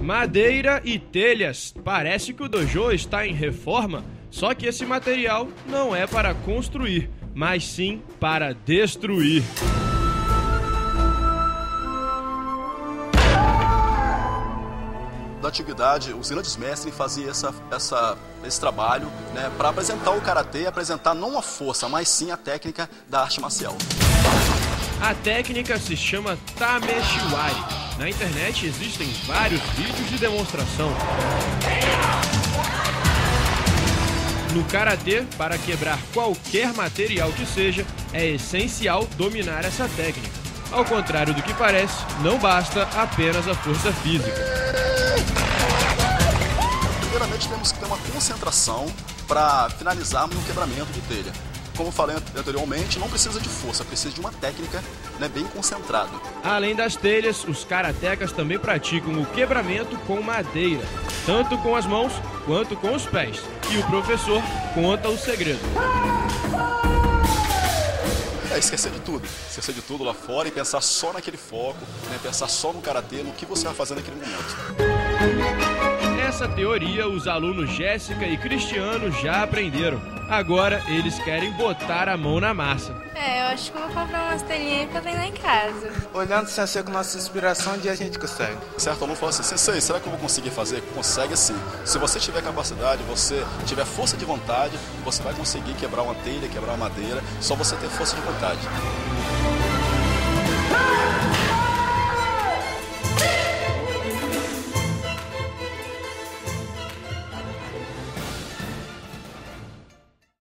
Madeira e telhas. Parece que o dojo está em reforma, só que esse material não é para construir, mas sim para destruir. Da antiguidade, os grandes mestres faziam esse trabalho, né, para apresentar o karatê, apresentar não a força, mas sim a técnica da arte marcial. A técnica se chama Tameshiwari. Na internet existem vários vídeos de demonstração. No karatê, para quebrar qualquer material que seja, é essencial dominar essa técnica. Ao contrário do que parece, não basta apenas a força física. Primeiramente, temos que ter uma concentração para finalizarmos no quebramento de telha. Como falei anteriormente, não precisa de força, precisa de uma técnica, né, bem concentrada. Além das telhas, os karatecas também praticam o quebramento com madeira, tanto com as mãos quanto com os pés. E o professor conta o segredo. É esquecer de tudo lá fora e pensar só naquele foco, né, pensar só no karatê, no que você vai fazer naquele momento. Essa teoria os alunos Jéssica e Cristiano já aprenderam. Agora eles querem botar a mão na massa. Eu acho que eu vou comprar umas telinhas pra treinar em casa. Olhando o sensei com nossa inspiração, um dia a gente consegue. Certo aluno fala assim: sensei, será que eu vou conseguir fazer? Consegue sim. Se você tiver capacidade, você tiver força de vontade, você vai conseguir quebrar uma telha, quebrar uma madeira, só você ter força de vontade.